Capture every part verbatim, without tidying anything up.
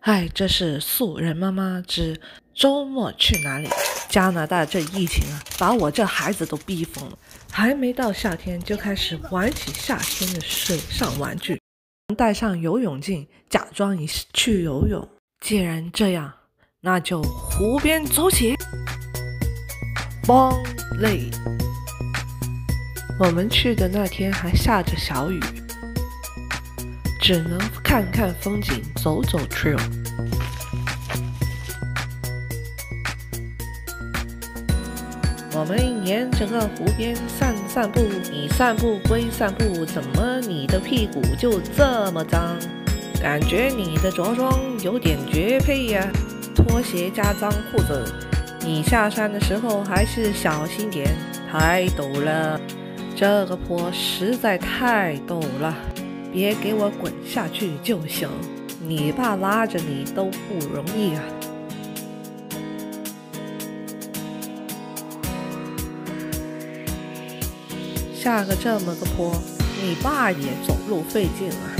嗨，这是素人妈妈之周末去哪里？加拿大这疫情啊，把我这孩子都逼疯了。还没到夏天，就开始玩起夏天的水上玩具，戴上游泳镜，假装你去游泳。既然这样，那就湖边走起。帮累。我们去的那天还下着小雨，只能看看风景，走走 trail。我们沿着个湖边散散步，你散步归散步，怎么你的屁股就这么脏？感觉你的着装有点绝配呀，拖鞋加脏裤子。你下山的时候还是小心点，太陡了，这个坡实在太陡了，别给我滚下去就行。你爸拉着你都不容易啊。下个这么个坡，你爸也走路费劲啊。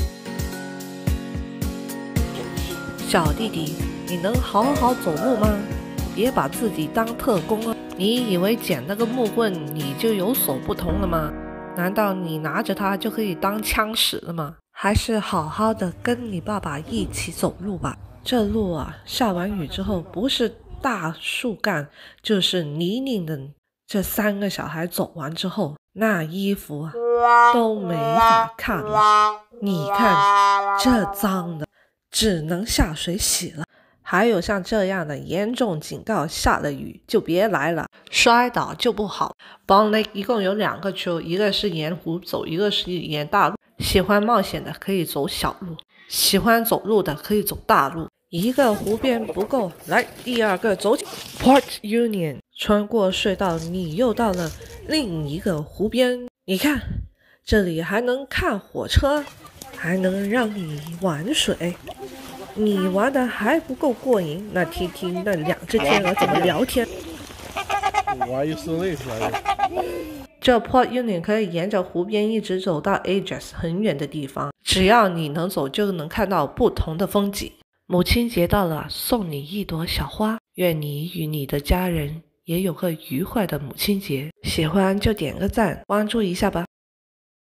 小弟弟，你能好好走路吗？别把自己当特工啊！你以为捡那个木棍你就有所不同了吗？难道你拿着它就可以当枪使了吗？还是好好的跟你爸爸一起走路吧。这路啊，下完雨之后不是大树干就是泥泞的。这三个小孩走完之后，那衣服啊都没法看了。你看这脏的只能下水洗了。还有像这样的严重警告，下了雨就别来了，摔倒就不好。Bond Lake 一共有两个区，一个是沿湖走，一个是沿大路。喜欢冒险的可以走小路，喜欢走路的可以走大路。一个湖边不够，来第二个走 Port Union， 穿过隧道，你又到了另一个湖边。你看，这里还能看火车，还能让你玩水。你玩的还不够过瘾，那听听那两只天鹅怎么聊天。 Why are you so late? 这 Port Union 可以沿着湖边一直走到 Ajax 很远的地方，只要你能走，就能看到不同的风景。母亲节到了，送你一朵小花，愿你与你的家人也有个愉快的母亲节。喜欢就点个赞，关注一下吧。